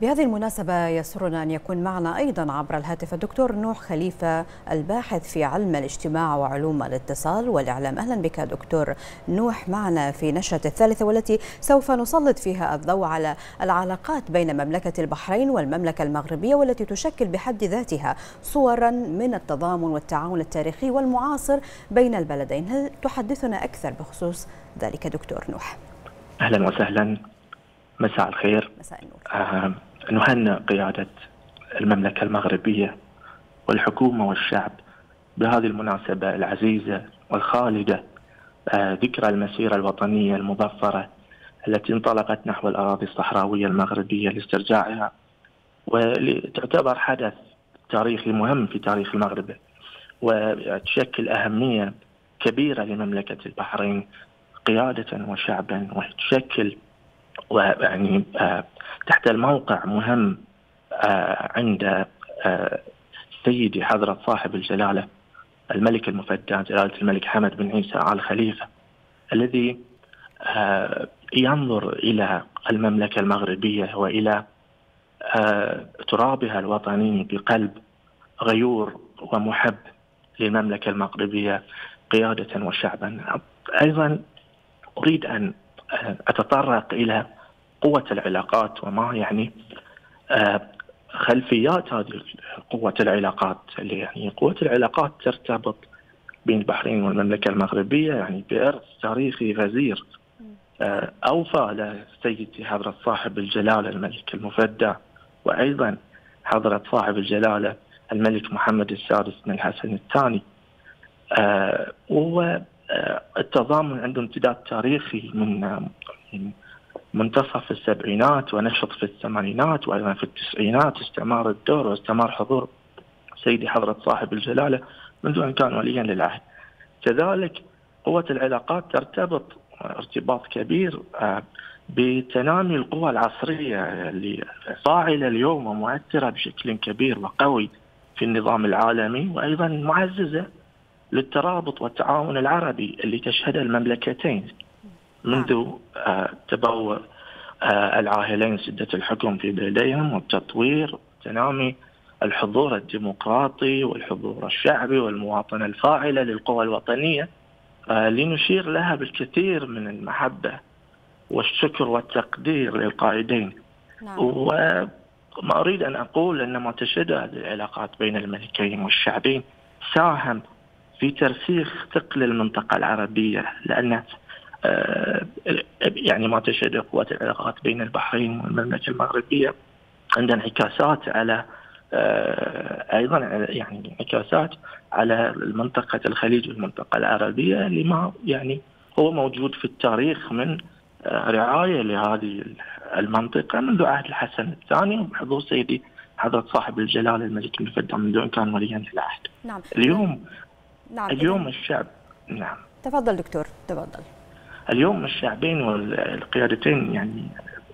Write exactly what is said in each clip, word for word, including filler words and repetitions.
بهذه المناسبة يسرنا أن يكون معنا أيضا عبر الهاتف الدكتور نوح خليفة الباحث في علم الاجتماع وعلوم الاتصال والإعلام. أهلا بك دكتور نوح معنا في نشرة الثالثة، والتي سوف نسلط فيها الضوء على العلاقات بين مملكة البحرين والمملكة المغربية، والتي تشكل بحد ذاتها صورا من التضامن والتعاون التاريخي والمعاصر بين البلدين. هل تحدثنا أكثر بخصوص ذلك دكتور نوح؟ أهلا وسهلا، مساء الخير. مساء النور. آه نهنئ قيادة المملكة المغربية والحكومة والشعب بهذه المناسبة العزيزة والخالدة، آه ذكرى المسيرة الوطنية المظفرة التي انطلقت نحو الأراضي الصحراوية المغربية لاسترجاعها، وتعتبر حدث تاريخي مهم في تاريخ المغرب، وتشكل أهمية كبيرة لمملكة البحرين قيادة وشعبا، وتشكل ويعني آه تحت الموقع مهم آه عند آه سيدي حضرة صاحب الجلالة الملك المفدى جلالة الملك حمد بن عيسى آل خليفة، الذي آه ينظر إلى المملكة المغربية وإلى آه ترابها الوطني بقلب غيور ومحب للمملكة المغربية قيادة وشعبا. أيضا أريد أن أتطرق إلى قوة العلاقات وما يعني خلفيات هذه قوة العلاقات. اللي يعني قوة العلاقات ترتبط بين البحرين والمملكة المغربية يعني بإرث تاريخي غزير أوفى لسيدي حضرة صاحب الجلالة الملك المفدى، وأيضا حضرة صاحب الجلالة الملك محمد السادس بن الحسن الثاني. والتضامن عنده امتداد تاريخي من منتصف السبعينات ونشط في الثمانينات، وأيضا في التسعينات استمر الدور واستمر حضور سيدي حضرة صاحب الجلالة منذ أن كان وليا للعهد. كذلك قوة العلاقات ترتبط ارتباط كبير بتنامي القوى العصرية اللي فاعلة اليوم ومؤثرة بشكل كبير وقوي في النظام العالمي، وأيضا معززة للترابط والتعاون العربي اللي تشهده المملكتين منذ تبوء العاهلين سدة الحكم في بلديهم، والتطوير وتنامي الحضور الديمقراطي والحضور الشعبي والمواطنة الفاعلة للقوى الوطنية، لنشير لها بالكثير من المحبة والشكر والتقدير للقائدين. نعم. وما أريد أن أقول أن ما تشهده هذه العلاقات بين الملكين والشعبين ساهم في ترسيخ ثقل المنطقة العربية، لأن يعني ما تشهد قوة العلاقات بين البحرين والمملكة المغربية عندها انعكاسات على أيضا يعني انعكاسات على منطقة الخليج والمنطقة العربية، لما يعني هو موجود في التاريخ من رعاية لهذه المنطقة منذ عهد الحسن الثاني وبحضور سيدي حضرة صاحب الجلالة الملك المفدى منذ أن كان وليا للعهد. نعم. اليوم نعم. اليوم الشعب نعم تفضل دكتور تفضل. اليوم الشعبين والقيادتين يعني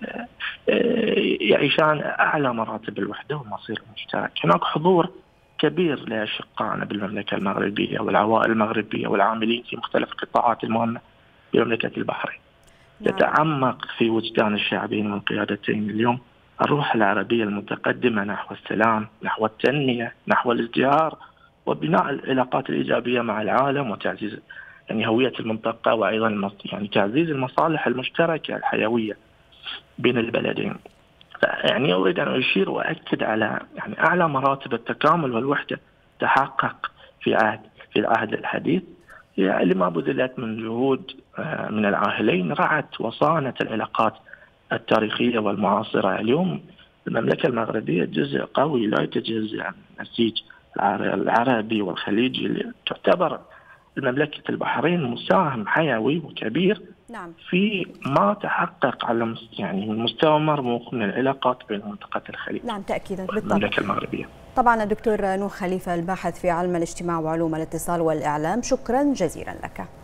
يعيشان أعلى مراتب الوحدة والمصير المشترك. هناك حضور كبير لأشقائنا بالمملكة المغربية والعوائل المغربية والعاملين في مختلف القطاعات المهمة بمملكة البحرين. نعم. يتعمق في وجدان الشعبين والقيادتين اليوم الروح العربية المتقدمة نحو السلام، نحو التنمية، نحو الازدهار وبناء العلاقات الإيجابية مع العالم، وتعزيز يعني هوية المنطقة، وأيضا يعني تعزيز المصالح المشتركة الحيوية بين البلدين. يعني أريد أن أشير وأكد على يعني أعلى مراتب التكامل والوحدة تحقق في عهد في العهد الحديث، يعني لما بذلت من جهود من العاهلين رعت وصانت العلاقات التاريخية والمعاصرة. اليوم المملكة المغربية جزء قوي لا يتجزأ من النسيج العربي والخليجي، اللي تعتبر المملكة البحرين مساهم حيوي وكبير. نعم. في ما تحقق على يعني مستوى مرموق من العلاقات بين منطقة الخليج. نعم تأكيدا بالمملكة المغربية. طبعا الدكتور نوح خليفة الباحث في علم الاجتماع وعلوم الاتصال والإعلام، شكرا جزيلا لك.